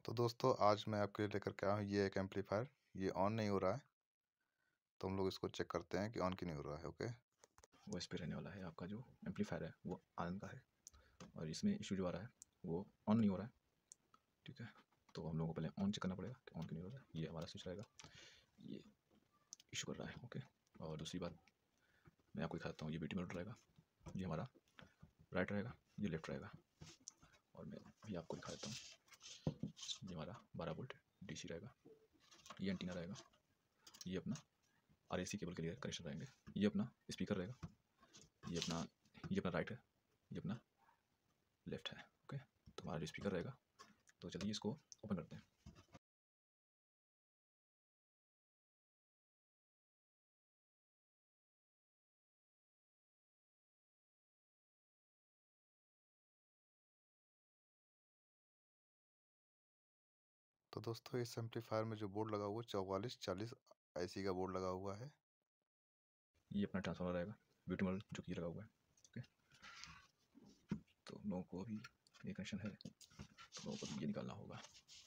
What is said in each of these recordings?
तो दोस्तों आज मैं आपके लिए लेकर के आया हूँ ये एक एम्पलीफायर। ये ऑन नहीं हो रहा है, तो हम लोग इसको चेक करते हैं कि ऑन क्यों नहीं हो रहा है। ओके, वो इस पे रहने वाला है। आपका जो एम्पलीफायर है वो आनंद का है और इसमें इशू जो आ रहा है वो ऑन नहीं हो रहा है। ठीक है, तो हम लोगों को पहले ऑन चेक करना पड़ेगा कि ऑन क्यों नहीं हो रहा है। ये हमारा स्विच रहेगा, ये इशू कर रहा है। ओके, और दूसरी बात मैं आपको दिखाता हूँ। ये बीटी मोड रहेगा, ये हमारा राइट रहेगा, ये लेफ्ट रहेगा। और मैं भी आपको दिखा देता हूँ। ये हमारा 12 वोल्ट DC रहेगा, ये एंटीना रहेगा, ये अपना RAC केबल के लिए कनेक्शन रहेंगे, ये अपना स्पीकर रहेगा, ये अपना राइट है, ये अपना लेफ्ट है। ओके, तो हमारा जो स्पीकर रहेगा, तो चलिए इसको ओपन करते हैं। तो दोस्तों इस एम्पलीफायर में जो बोर्ड लगा हुआ है 4440 IC का बोर्ड लगा हुआ है। ये अपना ट्रांसफार्मर रहेगा, ब्यूटी मॉडल जो कि लगा हुआ है। ओके, तो हम लोगों को अभी ये कनेक्शन है, तो लोगों को ये निकालना होगा।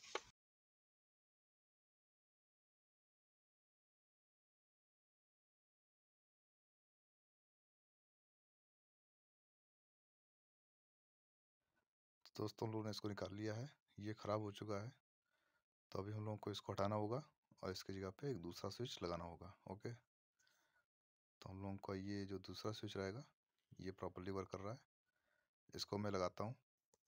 तो दोस्तों हम लोगों ने इसको निकाल लिया है, ये ख़राब हो चुका है। तो अभी हम लोगों को इसको हटाना होगा और इसकी जगह पे एक दूसरा स्विच लगाना होगा। ओके, तो हम लोगों का ये जो दूसरा स्विच रहेगा ये प्रॉपर्ली वर्क कर रहा है। इसको मैं लगाता हूँ।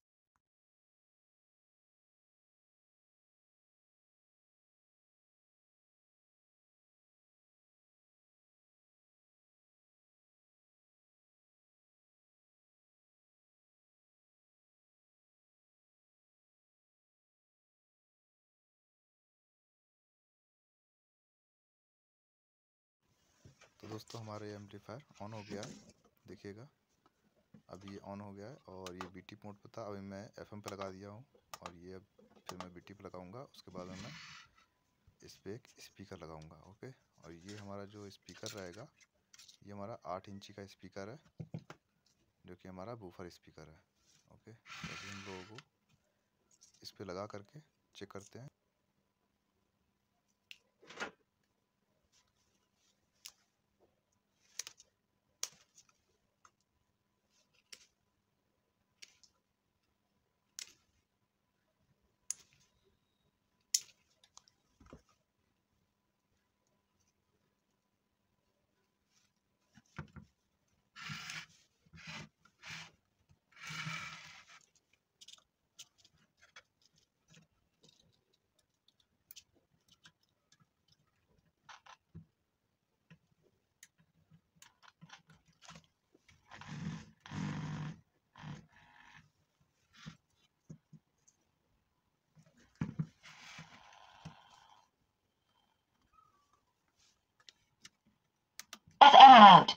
तो दोस्तों हमारा ये एम्पलीफायर ऑन हो गया है, देखिएगा अभी ये ऑन हो गया है। और ये BT मोड पे था, अभी मैं FM पे लगा दिया हूँ। और ये अब फिर मैं BT पे लगाऊंगा, उसके बाद में मैं इस पर एक स्पीकर लगाऊंगा। ओके, और ये हमारा जो स्पीकर रहेगा ये हमारा 8 इंची का स्पीकर है, जो कि हमारा बूफर स्पीकर है। ओके, तो अभी हम लोगों को इस पर लगा करके चेक करते हैं। FM.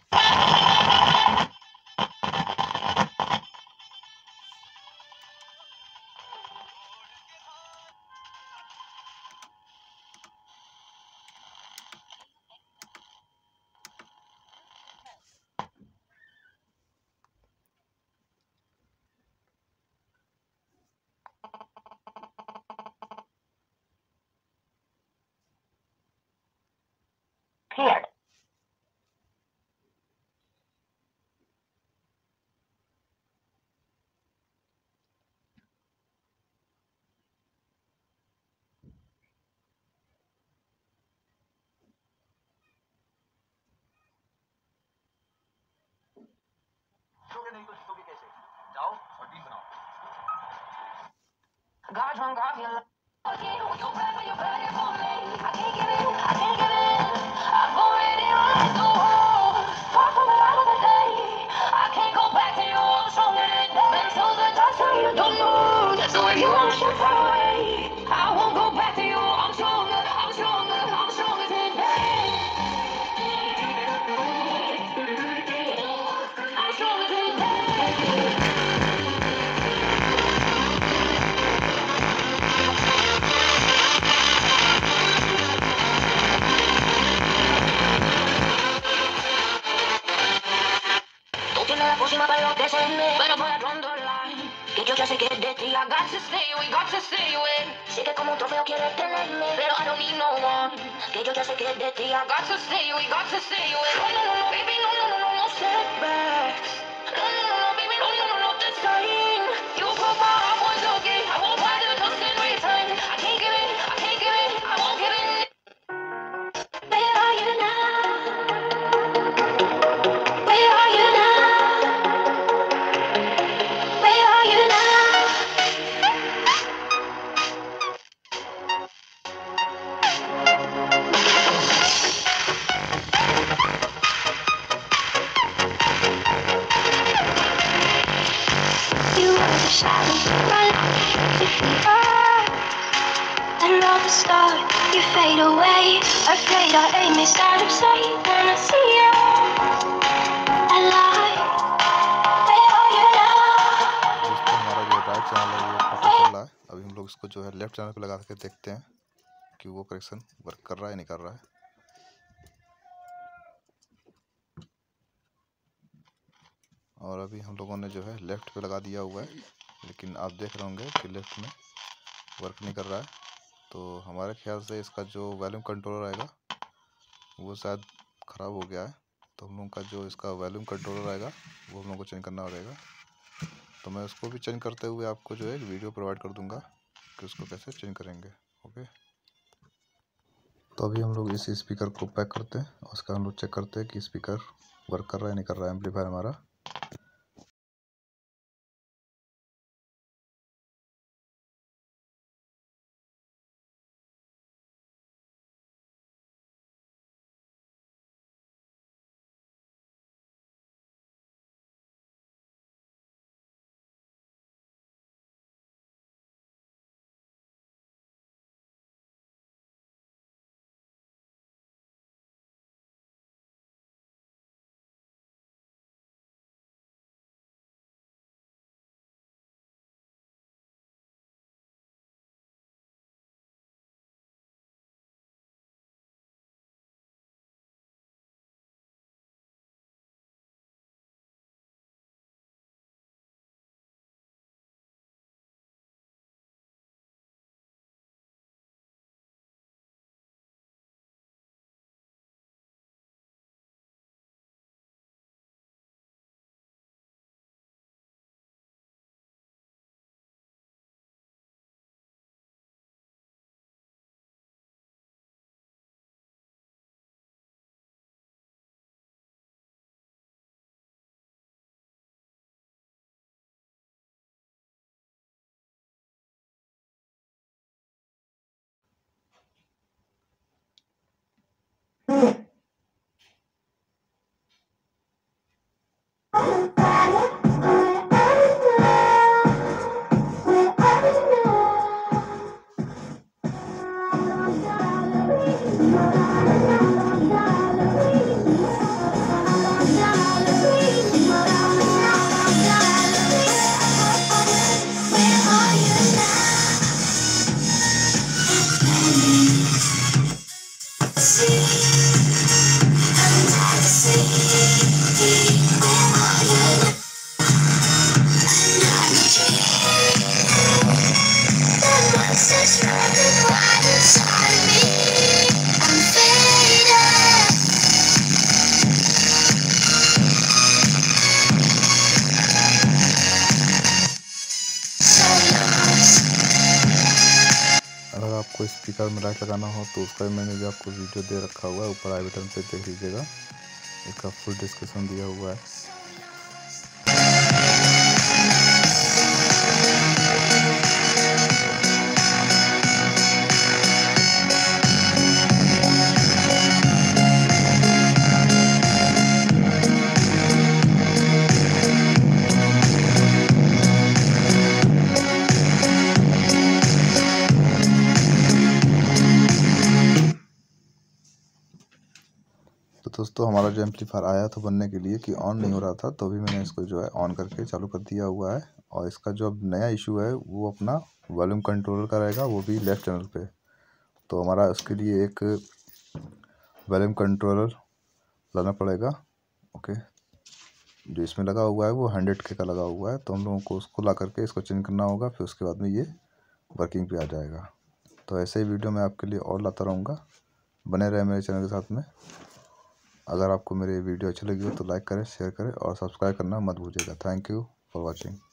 Cleared. नहीं तो जीतोगे कैसे? जाओ और टीम बनाओ। God drunk off your love. You pray for me. I can't give in. I can't give in. I've already lost the war. Far from the light of the day. I can't go back to you. I'm stronger than that. Been told the doctor you don't lose. So if you want to far away, I won't go back to you. I'm stronger. I'm stronger. I'm stronger than that. I'm stronger than that. Tú tienes la próxima para lo que se me. Pero voy a line. Que yo ya sé que es de ti. I got to stay. We got to stay. quieres tenerme, pero I don't need no one. Que yo ya sé que de ti I got to stay, we got to stay away. No, no, no, no, baby, no, no, no, no, no setbacks. No, no, no, no, baby, no, no, no, no, this time. You broke my heart once again. I won't buy the dust in return. I can't give it, I can't give it, I won't give it. Where are you now? Where are you now? Where are you now? You were the shadow, my life, if we are. And all the stars, you fade away. Afraid our aim is out of sight. When I see you alive, where are you now? दोस्तों हमारा जो right channel है वो पता चल रहा है। अभी हम लोग इसको जो है लेफ्ट चैनल पे लगा के देखते हैं कि वो करेक्शन वर्क कर रहा है नहीं कर रहा है। और अभी हम लोगों ने जो है लेफ़्ट पे लगा दिया हुआ है, लेकिन आप देख रहे होंगे कि लेफ़्ट में वर्क नहीं कर रहा है। तो हमारे ख्याल से इसका जो वॉल्यूम कंट्रोलर आएगा वो शायद ख़राब हो गया है। तो हम लोगों का जो इसका वॉल्यूम कंट्रोलर आएगा वो हम लोग को चेंज करना पड़ेगा। तो मैं उसको भी चेंज करते हुए आपको जो है एक वीडियो प्रोवाइड कर दूंगा कि उसको कैसे चेंज करेंगे। ओके, तो अभी हम लोग इस स्पीकर को पैक करते हैं और उसका हम लोग चेक करते हैं कि स्पीकर वर्क कर रहा है नहीं कर रहा है एम्पलीफायर हमारा। अगर आपको स्पीकर में लाइट लगाना हो तो उसका भी मैंने भी आपको वीडियो दे रखा हुआ है, ऊपर आई बटन पे देख लीजिएगा, इसका फुल डिस्क्रिप्शन दिया हुआ है। तो दोस्तों हमारा जो एम्पलीफायर आया था बनने के लिए कि ऑन नहीं हो रहा था, तो भी मैंने इसको जो है ऑन करके चालू कर दिया हुआ है। और इसका जो अब नया इशू है वो अपना वॉल्यूम कंट्रोलर का रहेगा, वो भी लेफ्ट चैनल पे। तो हमारा उसके लिए एक वॉल्यूम कंट्रोलर लाना पड़ेगा। ओके, जो इसमें लगा हुआ है वो 100K का लगा हुआ है, तो हम लोगों को उसको ला करके इसको चेंज करना होगा, फिर उसके बाद में ये वर्किंग पे आ जाएगा। तो ऐसे ही वीडियो मैं आपके लिए और लाता रहूँगा। बने रहे मेरे चैनल के साथ में। अगर आपको मेरी वीडियो अच्छी लगी हो तो लाइक करें, शेयर करें और सब्सक्राइब करना मत भूलिएगा। Thank you for watching.